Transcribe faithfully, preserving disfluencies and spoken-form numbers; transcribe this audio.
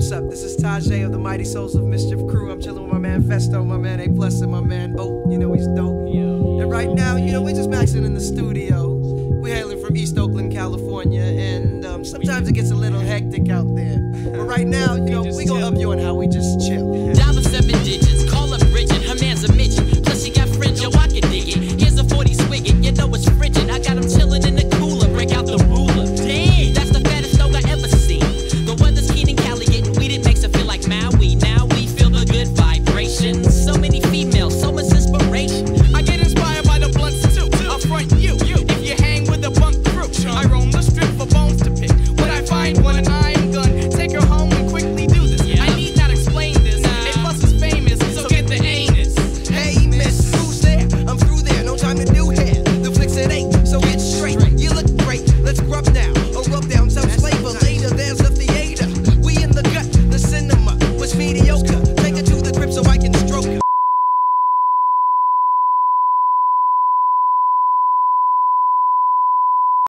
what's up? This is Tajay of the Mighty Souls of Mischief crew. I'm chilling with my man Festo, my man A Plus, and my man Oak. You know he's dope. And right now, you know, we're just maxing in the studio. We're hailing from East Oakland, California, and um, sometimes it gets a little hectic out there. But right now, you know, we gonna up you on how we just chill.